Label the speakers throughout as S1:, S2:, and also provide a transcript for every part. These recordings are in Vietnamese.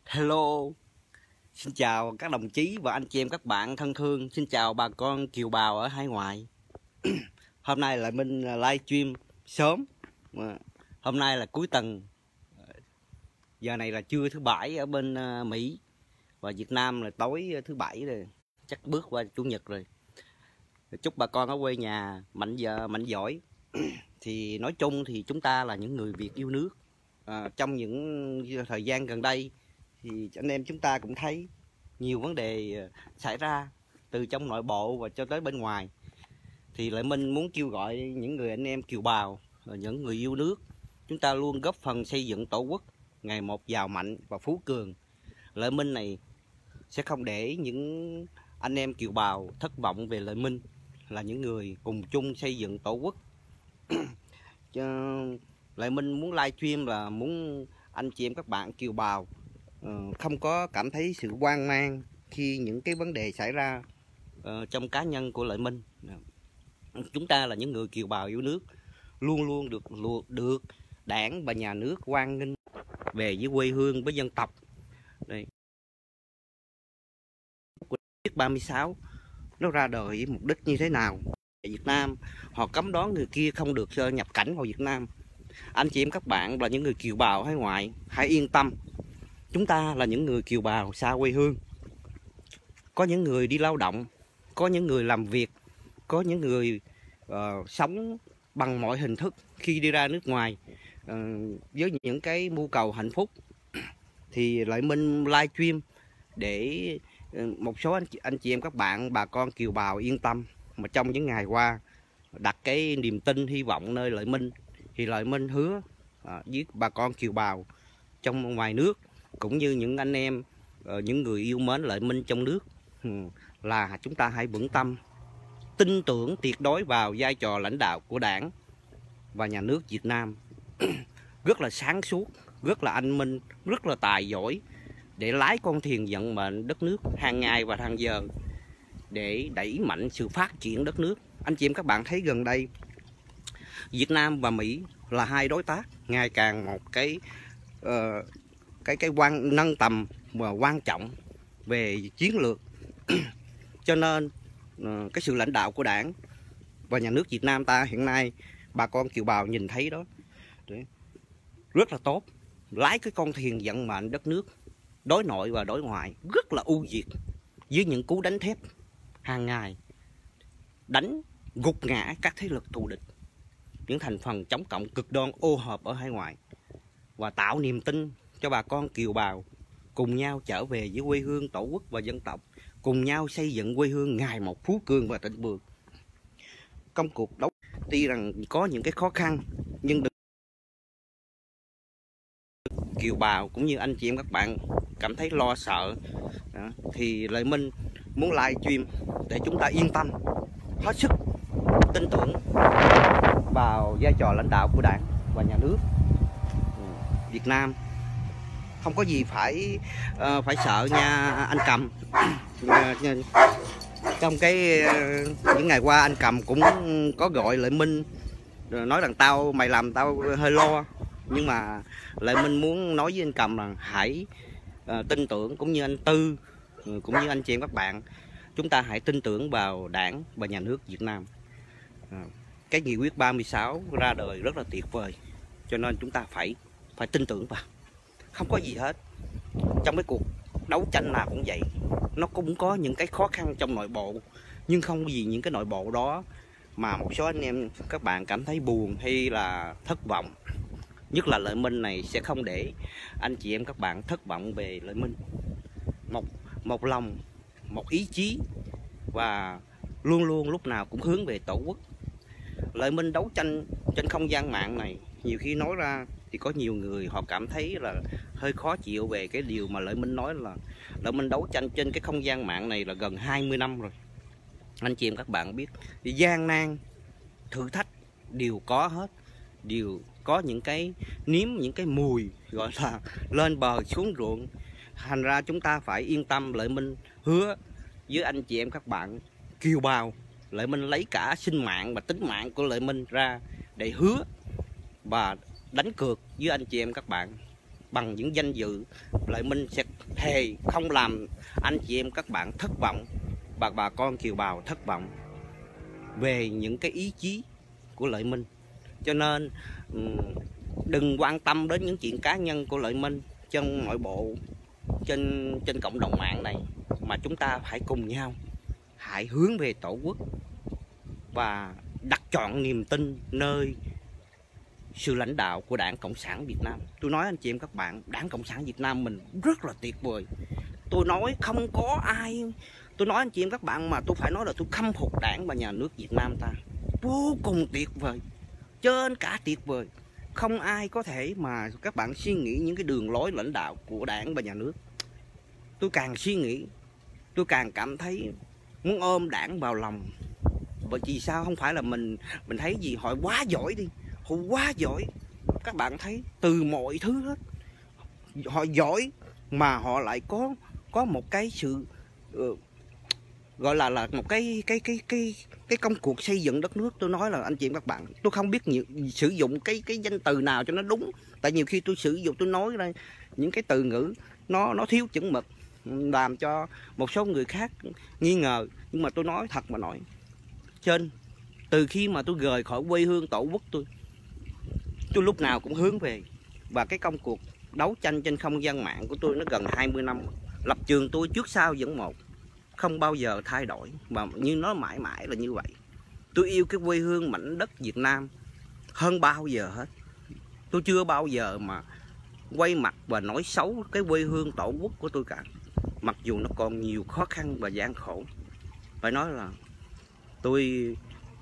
S1: Hello, xin chào các đồng chí và anh chị em các bạn thân thương. Xin chào bà con kiều bào ở hải ngoại. Hôm nay là mình live stream sớm. Hôm nay là cuối tuần. Giờ này là trưa thứ bảy ở bên Mỹ. Và Việt Nam là tối thứ bảy rồi. Chắc bước qua chủ nhật rồi. Chúc bà con ở quê nhà mạnh giỏi. Thì nói chung thì chúng ta là những người Việt yêu nước. Trong những thời gian gần đây thì anh em chúng ta cũng thấy nhiều vấn đề xảy ra từ trong nội bộ và cho tới bên ngoài. Thì lại mình muốn kêu gọi những người anh em kiều bào, những người yêu nước, chúng ta luôn góp phần xây dựng tổ quốc ngày một giàu mạnh và phú cường. Lợi Minh này sẽ không để những anh em kiều bào thất vọng về Lợi Minh, là những người cùng chung xây dựng tổ quốc. Lợi Minh muốn livestream là muốn anh chị em các bạn kiều bào không có cảm thấy sự hoang mang khi những cái vấn đề xảy ra trong cá nhân của Lợi Minh. Chúng ta là những người kiều bào yêu nước, luôn luôn được đảng và nhà nước hoan nghênh về với quê hương, với dân tộc. Đây, Quyết 36 nó ra đời với mục đích như thế nào? Việt Nam họ cấm đoán người kia không được nhập cảnh vào Việt Nam. Anh chị em các bạn là những người kiều bào hải ngoại, hãy yên tâm. Chúng ta là những người kiều bào xa quê hương. Có những người đi lao động, có những người làm việc, có những người sống bằng mọi hình thức khi đi ra nước ngoài với những cái mưu cầu hạnh phúc. Thì Lợi Minh livestream để một số anh chị em các bạn, bà con kiều bào yên tâm. Mà trong những ngày qua đặt cái niềm tin, hy vọng nơi Lợi Minh, thì Lợi Minh hứa với bà con kiều bào trong ngoài nước cũng như những anh em, những người yêu mến Lợi Minh trong nước, là chúng ta hãy vững tâm, tin tưởng tuyệt đối vào vai trò lãnh đạo của Đảng và nhà nước Việt Nam. Rất là sáng suốt, rất là anh minh, rất là tài giỏi để lái con thuyền vận mệnh đất nước hàng ngày và hàng giờ để đẩy mạnh sự phát triển đất nước. Anh chị em các bạn thấy gần đây Việt Nam và Mỹ là hai đối tác ngày càng một cái nâng tầm và quan trọng về chiến lược. Cho nên cái sự lãnh đạo của Đảng và nhà nước Việt Nam ta hiện nay, bà con kiều bào nhìn thấy đó, rất là tốt, lái cái con thuyền vận mệnh đất nước đối nội và đối ngoại rất là ưu việt, với những cú đánh thép hàng ngày, đánh gục ngã các thế lực thù địch, những thành phần chống cộng cực đoan ô hợp ở hải ngoại, và tạo niềm tin cho bà con kiều bào cùng nhau trở về với quê hương, tổ quốc và dân tộc, cùng nhau xây dựng quê hương ngày một phú cường và thịnh vượng. Công cuộc đấu tuy rằng có những cái khó khăn, nhưng kiều bào cũng như anh chị em các bạn cảm thấy lo sợ đó, thì Lợi Minh muốn livestream để chúng ta yên tâm, hết sức tin tưởng vào vai trò lãnh đạo của Đảng và nhà nước Việt Nam. Không có gì phải sợ nha anh Cầm. Trong cái những ngày qua anh Cầm cũng có gọi Lợi Minh nói rằng mày làm tao hơi lo, nhưng mà Lợi Minh muốn nói với anh Cầm rằng hãy tin tưởng, cũng như anh Tư, cũng như anh chị em các bạn, chúng ta hãy tin tưởng vào Đảng và nhà nước Việt Nam. Cái nghị quyết 36 ra đời rất là tuyệt vời, cho nên chúng ta phải tin tưởng vào. Không có gì hết. Trong cái cuộc đấu tranh nào cũng vậy, nó cũng có những cái khó khăn trong nội bộ, nhưng không vì những cái nội bộ đó mà một số anh em các bạn cảm thấy buồn hay là thất vọng. Nhất là Lợi Minh này sẽ không để anh chị em các bạn thất vọng về Lợi Minh. Một lòng, một ý chí, và luôn luôn lúc nào cũng hướng về tổ quốc. Lợi Minh đấu tranh trên không gian mạng này, nhiều khi nói ra thì có nhiều người họ cảm thấy là hơi khó chịu về cái điều mà Lợi Minh nói, là Lợi Minh đấu tranh trên cái không gian mạng này là gần 20 năm rồi. Anh chị em các bạn biết, gian nan, thử thách đều có hết, đều có những cái những cái mùi gọi là lên bờ xuống ruộng. Thành ra chúng ta phải yên tâm. Lợi Minh hứa với anh chị em các bạn kiều bào, Lợi Minh lấy cả sinh mạng và tính mạng của Lợi Minh ra để hứa và đánh cược với anh chị em các bạn bằng những danh dự. Lợi Minh sẽ thề không làm anh chị em các bạn thất vọng và bà con kiều bào thất vọng về những cái ý chí của Lợi Minh. Cho nên đừng quan tâm đến những chuyện cá nhân của Lợi Minh trong nội bộ, trên cộng đồng mạng này, mà chúng ta phải cùng nhau hãy hướng về Tổ quốc và đặt chọn niềm tin nơi sự lãnh đạo của Đảng Cộng sản Việt Nam. Tôi nói anh chị em các bạn, Đảng Cộng sản Việt Nam mình rất là tuyệt vời. Tôi nói không có ai, tôi nói anh chị em các bạn mà tôi phải nói là tôi khâm phục Đảng và nhà nước Việt Nam ta vô cùng tuyệt vời, trên cả tuyệt vời. Không ai có thể mà các bạn suy nghĩ những cái đường lối lãnh đạo của Đảng và nhà nước. Tôi càng suy nghĩ, tôi càng cảm thấy muốn ôm Đảng vào lòng. Bởi vì sao? Không phải là mình thấy gì họ quá giỏi đi, họ quá giỏi. Các bạn thấy từ mọi thứ hết, họ giỏi mà họ lại có một cái sự gọi là một cái công cuộc xây dựng đất nước. Tôi nói là anh chị em các bạn, tôi không biết sử dụng cái danh từ nào cho nó đúng, tại nhiều khi tôi sử dụng, tôi nói ra những cái từ ngữ nó thiếu chuẩn mực, làm cho một số người khác nghi ngờ. Nhưng mà tôi nói thật mà nói, từ khi mà tôi rời khỏi quê hương Tổ quốc, tôi lúc nào cũng hướng về. Và cái công cuộc đấu tranh trên không gian mạng của tôi nó gần 20 năm. Lập trường tôi trước sau vẫn một, không bao giờ thay đổi, mà như nó mãi mãi là như vậy. Tôi yêu cái quê hương mảnh đất Việt Nam hơn bao giờ hết. Tôi chưa bao giờ mà quay mặt và nói xấu cái quê hương Tổ quốc của tôi cả, mặc dù nó còn nhiều khó khăn và gian khổ. Phải nói là tôi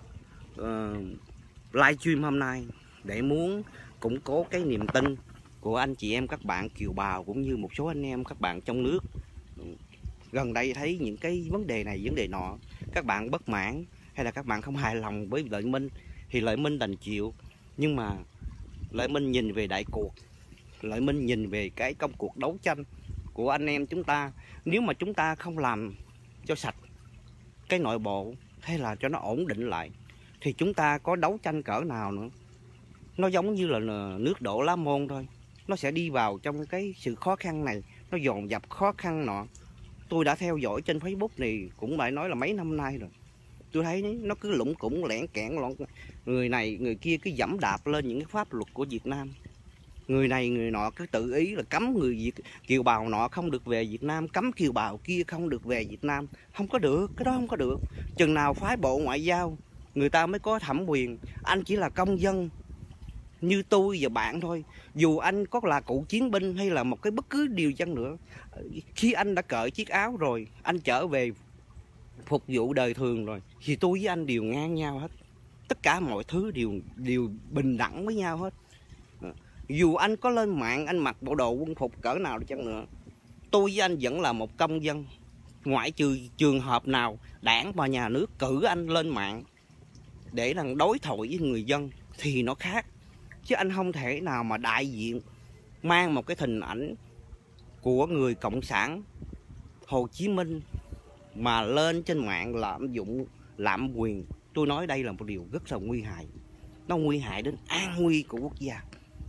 S1: livestream hôm nay để muốn củng cố cái niềm tin của anh chị em các bạn kiều bào, cũng như một số anh em các bạn trong nước. Gần đây thấy những cái vấn đề này vấn đề nọ, các bạn bất mãn hay là các bạn không hài lòng với Lợi Minh thì Lợi Minh đành chịu. Nhưng mà Lợi Minh nhìn về đại cuộc, Lợi Minh nhìn về cái công cuộc đấu tranh của anh em chúng ta. Nếu mà chúng ta không làm cho sạch cái nội bộ hay là cho nó ổn định lại thì chúng ta có đấu tranh cỡ nào nữa, nó giống như là nước đổ lá môn thôi. Nó sẽ đi vào trong cái sự khó khăn này, nó dồn dập khó khăn nọ. Tôi đã theo dõi trên Facebook này cũng phải nói là mấy năm nay rồi. Tôi thấy nó cứ lủng củng lẻn kẽn loạn, người này người kia cứ dẫm đạp lên những cái pháp luật của Việt Nam. Người này người nọ cứ tự ý là cấm người kiều bào nọ không được về Việt Nam, cấm kiều bào kia không được về Việt Nam. Không có được, cái đó không có được. Chừng nào phái bộ ngoại giao người ta mới có thẩm quyền. Anh chỉ là công dân như tôi và bạn thôi. Dù anh có là cựu chiến binh hay là một cái bất cứ điều chăng nữa, khi anh đã cởi chiếc áo rồi, anh trở về phục vụ đời thường rồi, thì tôi với anh đều ngang nhau hết. Tất cả mọi thứ đều bình đẳng với nhau hết. Dù anh có lên mạng anh mặc bộ đồ quân phục cỡ nào đi chăng nữa, tôi với anh vẫn là một công dân. Ngoại trừ trường hợp nào đảng và nhà nước cử anh lên mạng để đối thoại với người dân thì nó khác. Chứ anh không thể nào mà đại diện mang một cái hình ảnh của người cộng sản Hồ Chí Minh mà lên trên mạng lạm dụng lạm quyền. Tôi nói đây là một điều rất là nguy hại. Nó nguy hại đến an nguy của quốc gia.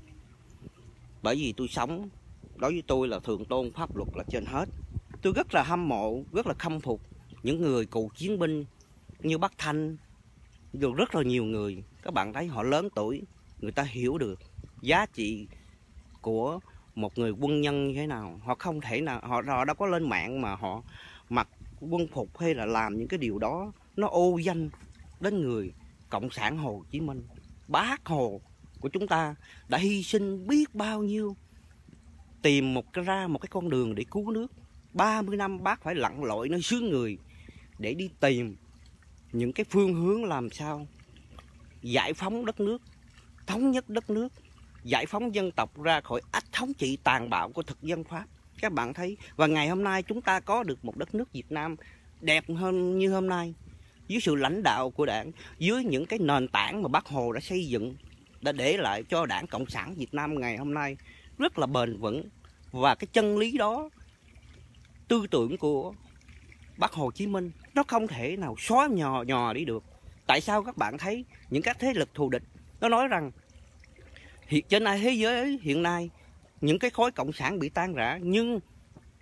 S1: Bởi vì tôi sống, đối với tôi là thượng tôn pháp luật là trên hết. Tôi rất là hâm mộ, rất là khâm phục những người cựu chiến binh như bác Thanh, được rất là nhiều người. Các bạn thấy họ lớn tuổi, người ta hiểu được giá trị của một người quân nhân như thế nào. Họ không thể nào, họ đâu có lên mạng mà họ mặc quân phục hay là làm những cái điều đó nó ô danh đến người cộng sản Hồ Chí Minh. Bác Hồ của chúng ta đã hy sinh biết bao nhiêu, tìm ra một cái con đường để cứu nước. 30 năm bác phải lặn lội nơi xứ người để đi tìm những cái phương hướng làm sao giải phóng đất nước, thống nhất đất nước, giải phóng dân tộc ra khỏi ách thống trị tàn bạo của thực dân Pháp. Các bạn thấy, và ngày hôm nay chúng ta có được một đất nước Việt Nam đẹp hơn như hôm nay, dưới sự lãnh đạo của đảng, dưới những cái nền tảng mà bác Hồ đã xây dựng, đã để lại cho Đảng Cộng sản Việt Nam ngày hôm nay rất là bền vững. Và cái chân lý đó, tư tưởng của bác Hồ Chí Minh, nó không thể nào xóa nhòa đi được. Tại sao các bạn thấy những các thế lực thù địch nó nói rằng trên thế giới hiện nay những cái khối cộng sản bị tan rã, nhưng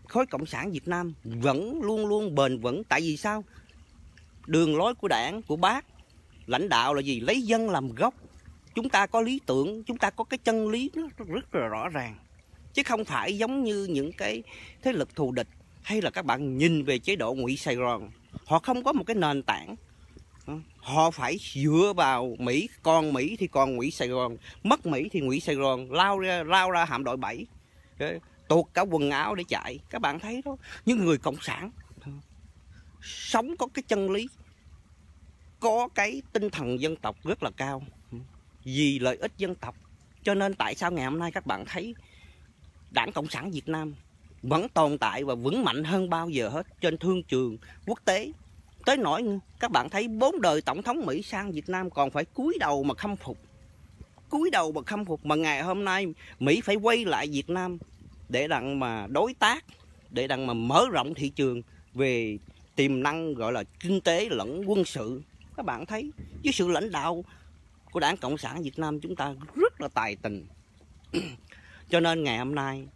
S1: khối cộng sản Việt Nam vẫn luôn luôn bền vững. Tại vì sao? Đường lối của Đảng, của Bác lãnh đạo là gì? Lấy dân làm gốc. Chúng ta có lý tưởng, chúng ta có cái chân lý rất là rõ ràng, chứ không phải giống như những cái thế lực thù địch, hay là các bạn nhìn về chế độ Ngụy Sài Gòn. Họ không có một cái nền tảng, họ phải dựa vào Mỹ. Còn Mỹ thì còn Ngụy Sài Gòn, mất Mỹ thì Ngụy Sài Gòn lao ra hạm đội 7, tuột cả quần áo để chạy. Các bạn thấy đó, những người cộng sản sống có cái chân lý, có cái tinh thần dân tộc rất là cao, vì lợi ích dân tộc. Cho nên tại sao ngày hôm nay các bạn thấy Đảng Cộng sản Việt Nam vẫn tồn tại và vững mạnh hơn bao giờ hết trên thương trường quốc tế. Tới nỗi các bạn thấy 4 đời tổng thống Mỹ sang Việt Nam còn phải cúi đầu mà khâm phục. Cúi đầu mà khâm phục. Mà ngày hôm nay Mỹ phải quay lại Việt Nam để đặng mà đối tác, để đặng mà mở rộng thị trường về tiềm năng gọi là kinh tế lẫn quân sự. Các bạn thấy với sự lãnh đạo của Đảng Cộng sản Việt Nam chúng ta rất là tài tình. Cho nên ngày hôm nay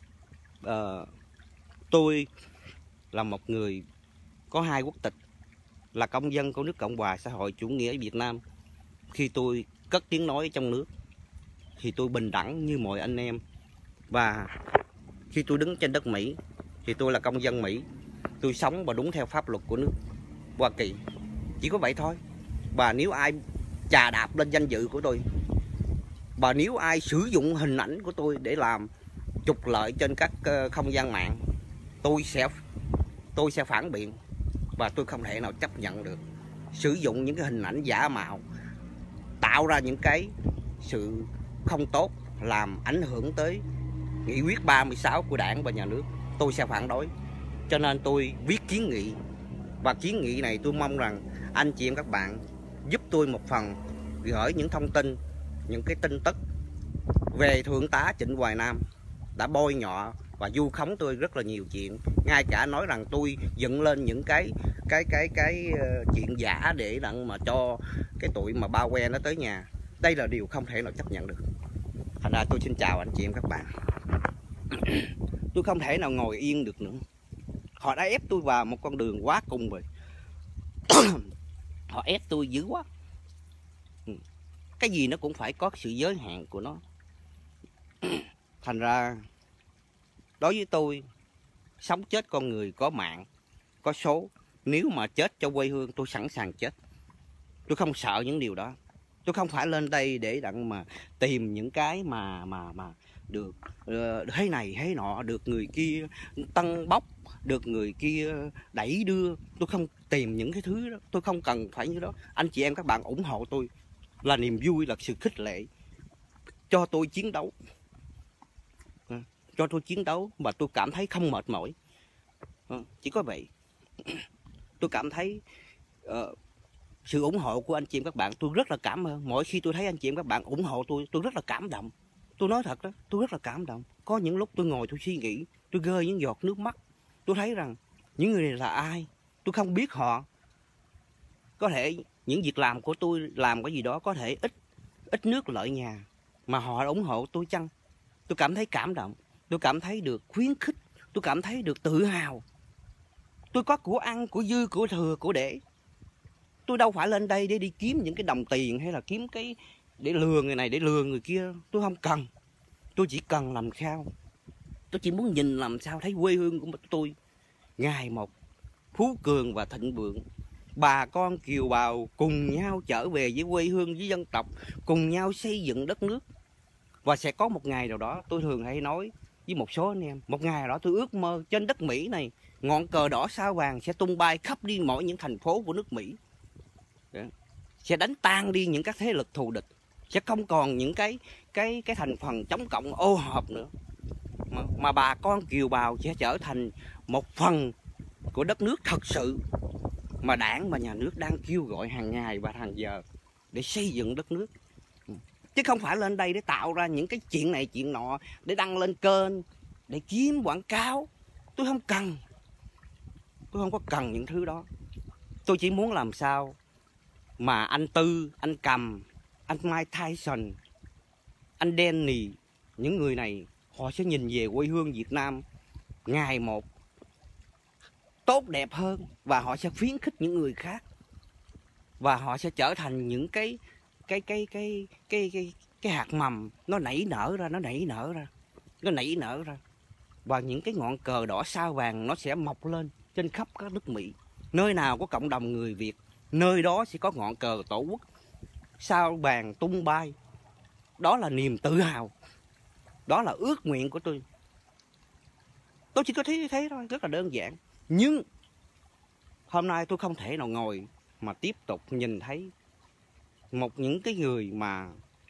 S1: tôi là một người có 2 quốc tịch, là công dân của nước Cộng hòa xã hội chủ nghĩa Việt Nam. Khi tôi cất tiếng nói trong nước thì tôi bình đẳng như mọi anh em. Và khi tôi đứng trên đất Mỹ thì tôi là công dân Mỹ. Tôi sống và đúng theo pháp luật của nước Hoa Kỳ. Chỉ có vậy thôi. Và nếu ai chà đạp lên danh dự của tôi, và nếu ai sử dụng hình ảnh của tôi để làm trục lợi trên các không gian mạng, tôi sẽ phản biện. Và tôi không thể nào chấp nhận được sử dụng những cái hình ảnh giả mạo, tạo ra những cái sự không tốt, làm ảnh hưởng tới nghị quyết 36 của Đảng và nhà nước. Tôi sẽ phản đối. Cho nên tôi viết kiến nghị. Và kiến nghị này tôi mong rằng anh chị em các bạn giúp tôi một phần, gửi những thông tin, những cái tin tức về Thượng tá Trịnh Hoài Nam đã bôi nhọ và vu khống tôi rất là nhiều chuyện. Ngay cả nói rằng tôi dựng lên những cái chuyện giả để đặng mà cho cái tụi mà bao que nó tới nhà. Đây là điều không thể nào chấp nhận được. Thành ra tôi xin chào anh chị em các bạn. Tôi không thể nào ngồi yên được nữa. Họ đã ép tôi vào một con đường quá cùng rồi. Họ ép tôi dữ quá. Cái gì nó cũng phải có sự giới hạn của nó. Thành ra đối với tôi, sống chết con người có mạng, có số. Nếu mà chết cho quê hương tôi sẵn sàng chết. Tôi không sợ những điều đó. Tôi không phải lên đây để đặng mà tìm những cái mà được thế này thế nọ, được người kia tăng bốc, được người kia đẩy đưa. Tôi không tìm những cái thứ đó. Tôi không cần phải như đó. Anh chị em các bạn ủng hộ tôi là niềm vui, là sự khích lệ cho tôi chiến đấu. Cho tôi chiến đấu mà tôi cảm thấy không mệt mỏi. Chỉ có vậy. Tôi cảm thấy sự ủng hộ của anh chị em các bạn tôi rất là cảm ơn. Mỗi khi tôi thấy anh chị em các bạn ủng hộ tôi rất là cảm động. Tôi nói thật đó, tôi rất là cảm động. Có những lúc tôi ngồi tôi suy nghĩ, tôi rơi những giọt nước mắt. Tôi thấy rằng những người này là ai? Tôi không biết họ. Có thể những việc làm của tôi làm cái gì đó có thể ít nước lợi nhà, mà họ ủng hộ tôi chăng? Tôi cảm thấy cảm động. Tôi cảm thấy được khuyến khích. Tôi cảm thấy được tự hào. Tôi có của ăn, của dư, của thừa, của để. Tôi đâu phải lên đây để đi kiếm những cái đồng tiền hay là kiếm cái để lừa người này, để lừa người kia. Tôi không cần. Tôi chỉ cần làm sao. Tôi chỉ muốn nhìn làm sao thấy quê hương của tôi ngày một phú cường và thịnh vượng. Bà con kiều bào cùng nhau trở về với quê hương, với dân tộc, cùng nhau xây dựng đất nước. Và sẽ có một ngày nào đó, tôi thường hay nói với một số anh em, một ngày nào đó tôi ước mơ trên đất Mỹ này, ngọn cờ đỏ sao vàng sẽ tung bay khắp đi mọi những thành phố của nước Mỹ. Sẽ đánh tan đi những các thế lực thù địch. Sẽ không còn những cái thành phần chống cộng ô hợp nữa. Mà bà con kiều bào sẽ trở thành một phần của đất nước thật sự mà Đảng và nhà nước đang kêu gọi hàng ngày và hàng giờ để xây dựng đất nước. Chứ không phải lên đây để tạo ra những cái chuyện này chuyện nọ, để đăng lên kênh, để kiếm quảng cáo. Tôi không cần. Tôi không có cần những thứ đó. Tôi chỉ muốn làm sao mà anh Tư, anh Cầm, anh Mike Tyson, anh Danny, những người này họ sẽ nhìn về quê hương Việt Nam ngày một tốt đẹp hơn, và họ sẽ khuyến khích những người khác, và họ sẽ trở thành những cái hạt mầm nó nảy nở ra, và những cái ngọn cờ đỏ sao vàng nó sẽ mọc lên trên khắp các nước Mỹ. Nơi nào có cộng đồng người Việt, nơi đó sẽ có ngọn cờ tổ quốc sao vàng tung bay. Đó là niềm tự hào, đó là ước nguyện của tôi. Tôi chỉ có thế thôi, rất là đơn giản. Nhưng hôm nay tôi không thể nào ngồi mà tiếp tục nhìn thấy những cái người mà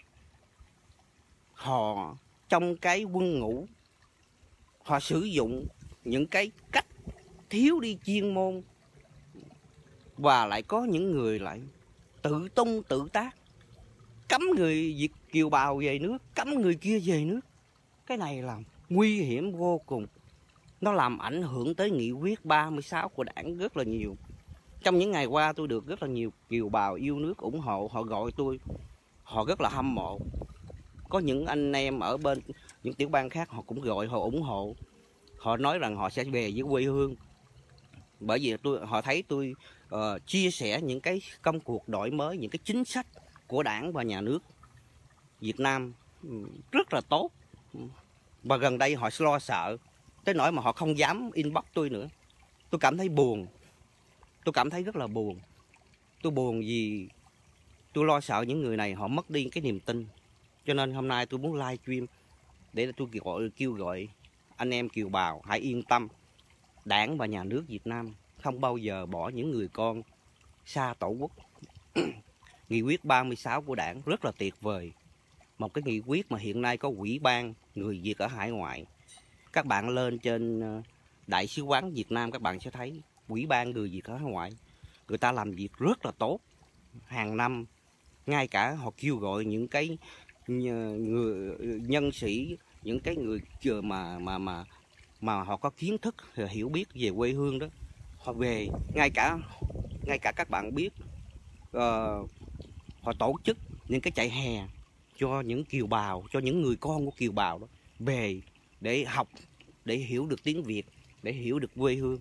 S1: họ trong cái quân ngũ, họ sử dụng những cái cách thiếu đi chuyên môn, và lại có những người lại tự tung tự tác, cấm người Việt kiều bào về nước, cấm người kia về nước. Cái này là nguy hiểm vô cùng. Nó làm ảnh hưởng tới nghị quyết 36 của Đảng rất là nhiều. Trong những ngày qua tôi được rất là nhiều kiều bào yêu nước ủng hộ, họ gọi tôi, họ rất là hâm mộ. Có những anh em ở bên những tiểu bang khác họ cũng gọi, họ ủng hộ. Họ nói rằng họ sẽ về với quê hương. Bởi vì họ thấy tôi chia sẻ những cái công cuộc đổi mới, những cái chính sách của Đảng và nhà nước Việt Nam rất là tốt. Và gần đây họ lo sợ tới nỗi mà họ không dám inbox tôi nữa. Tôi cảm thấy buồn. Tôi cảm thấy rất là buồn. Tôi buồn vì tôi lo sợ những người này họ mất đi cái niềm tin. Cho nên hôm nay tôi muốn live stream để tôi kêu gọi anh em kiều bào hãy yên tâm. Đảng và nhà nước Việt Nam không bao giờ bỏ những người con xa tổ quốc. Nghị quyết 36 của Đảng rất là tuyệt vời. Một cái nghị quyết mà hiện nay có ủy ban người Việt ở hải ngoại. Các bạn lên trên Đại sứ quán Việt Nam các bạn sẽ thấy ủy ban người Việt ở hải ngoại. Người ta làm việc rất là tốt. Hàng năm, ngay cả họ kêu gọi những cái người nhân sĩ, những cái người mà họ có kiến thức, hiểu biết về quê hương đó, họ về. Ngay cả các bạn biết họ tổ chức những cái chạy hè cho những kiều bào, cho những người con của kiều bào đó về để học, để hiểu được tiếng Việt, để hiểu được quê hương.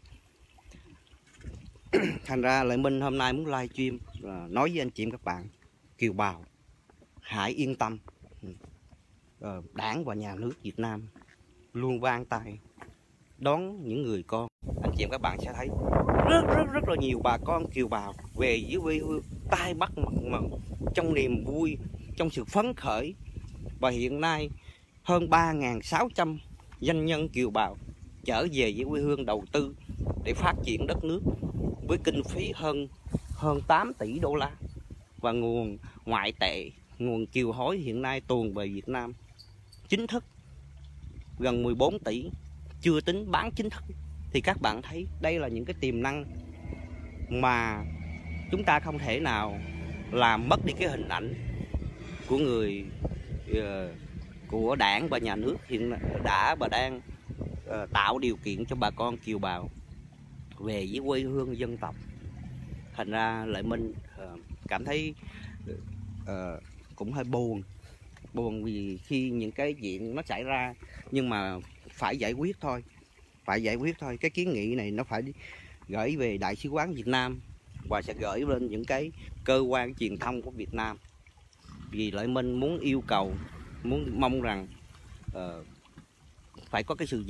S1: Thành ra Lợi Minh hôm nay muốn live stream nói với anh chị các bạn kiều bào hãy yên tâm. Đảng và nhà nước Việt Nam luôn vang tay đón những người con. Anh chị các bạn sẽ thấy rất là nhiều bà con kiều bào về với quê hương tay bắt mặt mừng, trong niềm vui, trong sự phấn khởi. Và hiện nay hơn 3.600 doanh nhân kiều bào trở về với quê hương đầu tư để phát triển đất nước với kinh phí hơn 8 tỷ đô la, và nguồn ngoại tệ, nguồn kiều hối hiện nay tuồn về Việt Nam chính thức gần 14 tỷ, chưa tính bán chính thức. Thì các bạn thấy đây là những cái tiềm năng mà chúng ta không thể nào làm mất đi cái hình ảnh của của Đảng và nhà nước hiện đã và đang tạo điều kiện cho bà con kiều bào về với quê hương dân tộc. Thành ra Lợi Minh cảm thấy cũng hơi buồn vì khi những cái chuyện nó xảy ra, nhưng mà phải giải quyết thôi. Cái kiến nghị này nó phải gửi về Đại sứ quán Việt Nam và sẽ gửi lên những cái cơ quan truyền thông của Việt Nam. Vì Lợi Minh muốn yêu cầu, mong rằng phải có cái sự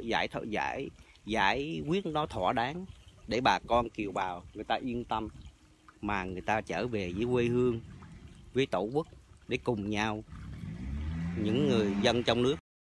S1: giải quyết nó thỏa đáng để bà con kiều bào người ta yên tâm mà người ta trở về với quê hương, với tổ quốc, để cùng nhau những người dân trong nước